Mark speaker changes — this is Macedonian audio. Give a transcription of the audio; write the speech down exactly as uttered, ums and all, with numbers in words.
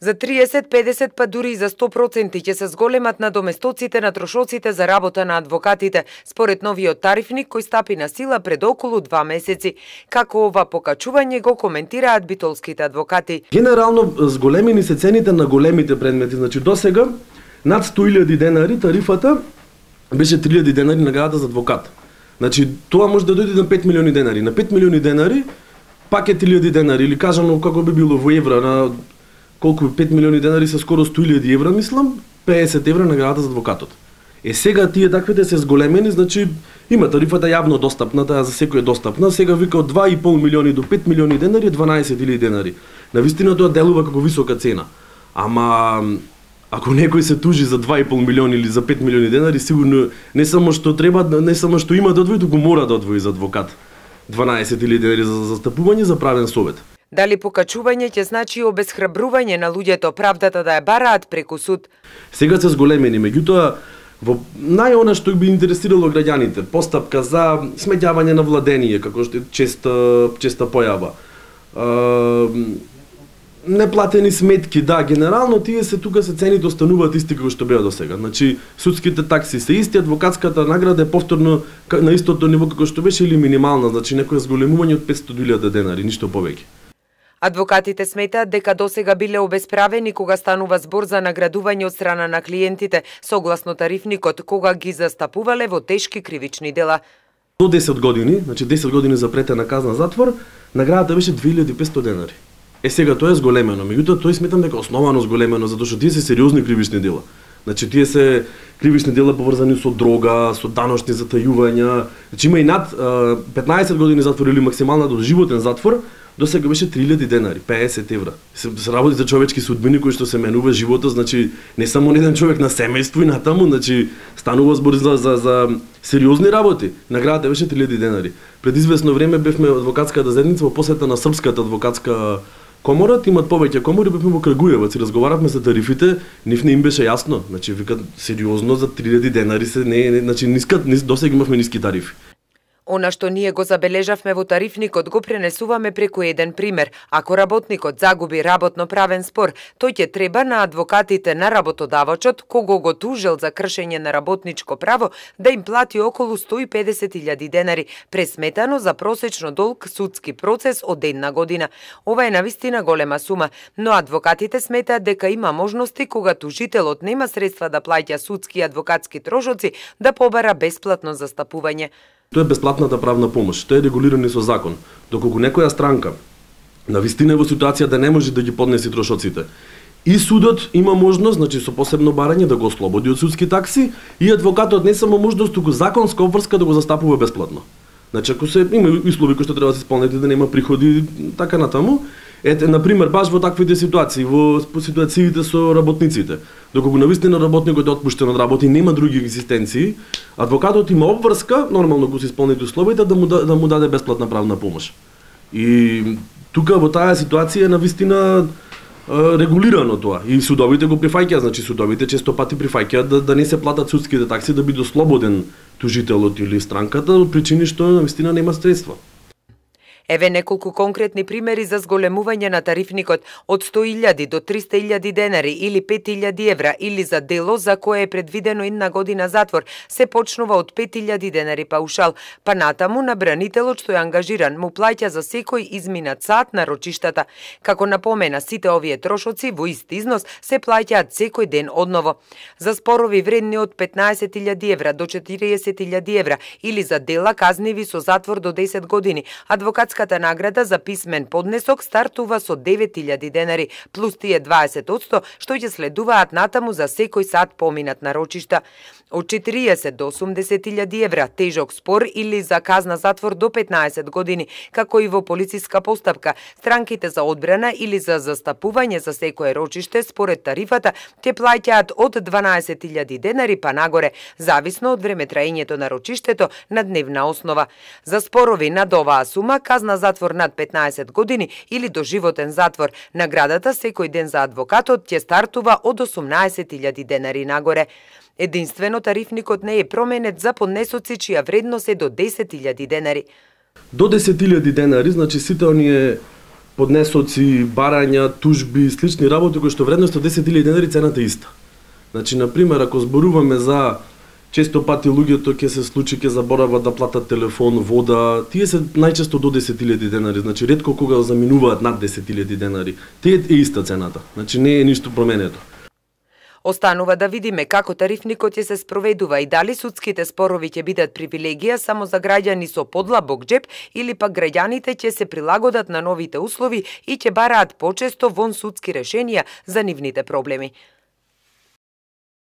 Speaker 1: За триесет, педесет па дури и за сто проценти ќе се зголемат надоместоците на трошоците за работа на адвокатите, според новиот тарифник кој стапи на сила пред околу два месеци. Како ова покачување го коментираат битолските адвокати.
Speaker 2: Генерално зголемени се цените на големите предмети, значи досега над сто илјади денари тарифата беше три илјади денари наградата за адвокат. Значи тоа може да дојде на пет милиони денари. На пет милиони денари пак е три илјади денари, или кажано како би било во евра, на колку пет милиони денари се скоро сто илјади евра, мислам, педесет евра наградата за адвокатот. Е сега тие таквите се зголемени, значи има тарифата јавно достапна, таа за секој е достапна, сега вика од два и пол милиони до пет милиони денари, дванаесет илјади денари. Навистина тоа делува како висока цена. Ама ако некој се тужи за два и пол милиони или за пет милиони денари, сигурно не само што треба, не само што има да одвои, туку мора да одвои за адвокат дванаесет илјади денари за застапување за правен совет.
Speaker 1: Дали покачување ќе значи обесхрабрување на луѓето правдата да ја бараат преку суд?
Speaker 2: Сега се зголемени, меѓутоа во најона што би интересирало граѓаните, постапка за сметјавање на владение, како што е честа честа појава. Е, неплатени сметки, да, генерално тие се тука се цените остануваат исти како што беа досега. Значи судските такси се исти, адвокатската награда е повторно на истото ниво како што беше или минимална, значи некој зголемување од петстотини илјади денари, ништо повеќе.
Speaker 1: Адвокатите сметаат дека досега биле обесправени кога станува збор за наградување од страна на клиентите, согласно тарифникот, кога ги застапувале во тешки кривични дела.
Speaker 2: До десет години, значи десет години запретена казна затвор, наградата беше две илјади и петстотини денари. Е сега тоа е зголемено, меѓутоа тој сметам дека основано зголемено, затоа што тие се сериозни кривични дела. Значи тие се кривични дела поврзани со дрога, со даношни затајувања. Значи има и над петнаесет години затвор или максимална доживотен затвор, досега беше три илјади денари, педесет евра. Се, се работи за човечки судбини кои што се менува животот, значи не само еден човек на семејство и натаму, значи станува збор за, за, за сериозни работи. Наградата беше три илјади денари. Пред известно време бевме адвокатската заедница во посета на Српската адвокатска комора, имат повеќе комори, бевме во Крагујевац и разговаравме за тарифите, нив не им беше јасно. Значи викат сериозно за три илјади денари се не, не значи ниска, нис, досега имавме ниски тарифи.
Speaker 1: Она што ние го забележавме во тарифникот го пренесуваме преку еден пример. Ако работникот загуби работно-правен спор, тој ќе треба на адвокатите на работодавачот, кого го тужел за кршење на работничко право, да им плати околу сто и педесет илјади денари, пресметано за просечно долг судски процес од една година. Ова е навистина голема сума, но адвокатите сметаат дека има можности кога тужителот нема средства да плаќа судски и адвокатски трошоци, да побара бесплатно застапување.
Speaker 2: Тоа е бесплатната правна помош, тоа е регулирано со закон. Доколку некоја странка навистина е во ситуација да не може да ги поднесе трошоците, и судот има можност, значи со посебно барање да го ослободи од судски такси, и адвокатот не само можност, туку законска обврска да го застапува бесплатно. Значи ако се има услови кои што треба да се исполнети, да нема приходи, така натаму. Ете, например, баш во таквите ситуации, во ситуациите со работниците, доколку навистина работникот е отпуштен од работа и нема други екзистенции, адвокатот има обврска, нормално го се исполнети условите, да му, да му даде бесплатна правна помош. И тука во таа ситуација навистина регулирано тоа. И судовите го прифаќаат, значи судовите често пати прифаќаат да, да не се платат судските такси, да биде слободен тужителот или странката, од причини што навистина нема средства.
Speaker 1: Еве неколку конкретни примери за зголемување на тарифникот од сто илјади до триста илјади денари или пет илјади евра или за дело за кое е предвидено една година затвор, се почнува од пет илјади денари паушал, па натаму на бранителот што е ангажиран му плаќа за секој изминат сат на рочиштата. Како напомена, сите овие трошоци во ист износ се плаќаат секој ден одново. За спорови вредни од петнаесет илјади евра до четириесет илјади евра или за дела казниви со затвор до десет години, адвокат Адвокатската награда за писмен поднесок стартува со девет илјади денари, плюс тие дваесет одсто што ќе следуваат натаму за секој сат поминат на рочишта. Од четириесет до осумдесет илјади евра тежок спор или за казна затвор до петнаесет години, како и во полициска постапка, странките за одбрана или за застапување за секое рочиште според тарифата ќе плаќаат од дванаесет илјади денари па нагоре, зависно од времетраењето на рочиштето на дневна основа. За спорови над оваа сума, казна затвор над петнаесет години или доживотен затвор, наградата секој ден за адвокатот ќе стартува од осумнаесет илјади денари нагоре. Единствено тарифникот не е променет за поднесоци чија вредност е до десет илјади денари.
Speaker 2: До десет илјади денари, значи сите оние поднесоци, барања, тужби, слични работи кои што вредноста десет илјади денари цената е иста. Значи, на пример, ако зборуваме за често пати луѓето ќе се случи ќе заборават да платат телефон, вода, тие се најчесто до десет илјади денари, значи ретко кога заминуваат над десет илјади денари. Тие е иста цената. Значи не е ништо променето.
Speaker 1: Останува да видиме како тарифникот ќе се спроведува и дали судските спорови ќе бидат привилегија само за граѓани со подлабок џеп или пак граѓаните ќе се прилагодат на новите услови и ќе бараат почесто вон судски решенија за нивните проблеми.